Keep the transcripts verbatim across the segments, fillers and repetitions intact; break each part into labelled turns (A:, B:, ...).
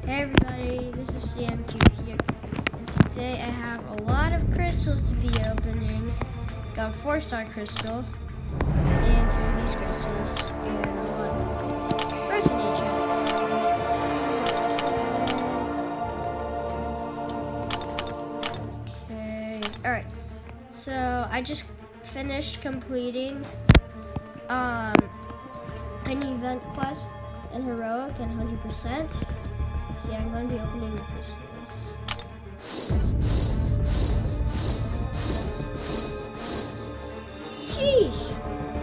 A: Hey everybody, this is C M Q here, and today I have a lot of crystals to be opening. Got a four star crystal, and two of these crystals, and a lot of first nature. Okay, alright, so I just finished completing um, an event quest and heroic and one hundred percent. So yeah, I'm going to be opening the crystals. Jeez!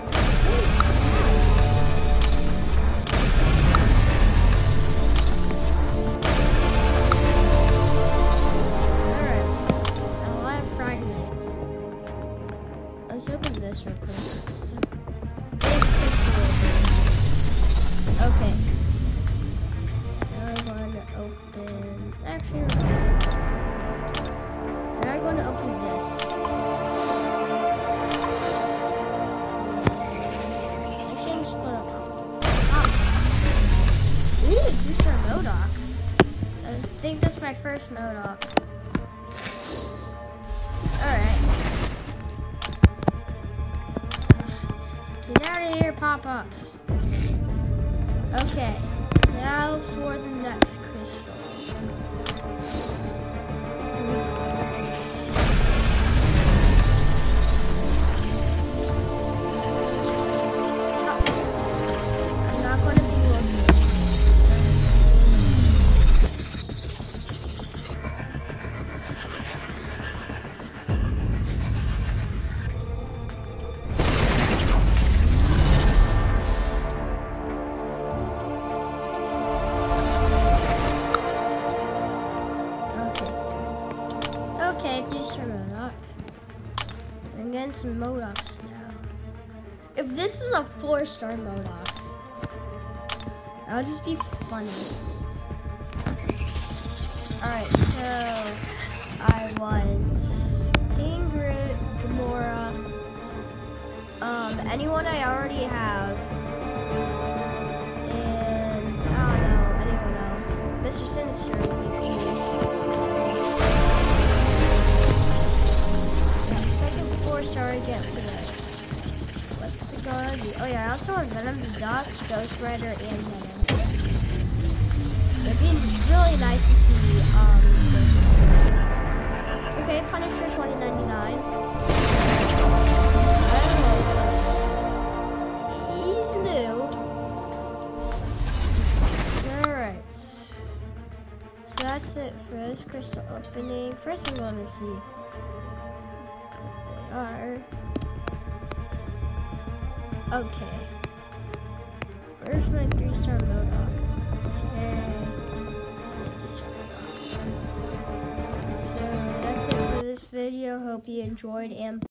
A: Alright, a lot of fragments. Let's open this real quick. So, big crystal. Okay. Open. Actually, now I'm going to open this. Actually, I'm just going to pop. Ooh, two-star Modok. I think that's my first Modok. Alright. Get out of here, pop-ups. Okay. Now for the next crystal. I'm not going to be looking. Okay, just a Modok. I'm getting some Modoks now. If this is a four-star Modok, that would just be funny. Alright, so I want Ingrid, Gamora, um, anyone I already have, and I don't know, anyone else. Mister Sinister would be cool. Sorry, get today. What's it gonna be? Oh yeah, I also want Venom the Duck, Ghost Rider, and Venom. It'd be really nice to see um okay, Punisher twenty ninety-nine. He's new. Alright. So that's it for this crystal opening. First I'm gonna see are okay. Where's my three-star Modok? Okay. It's a Modok. So that's it for this video. Hope you enjoyed and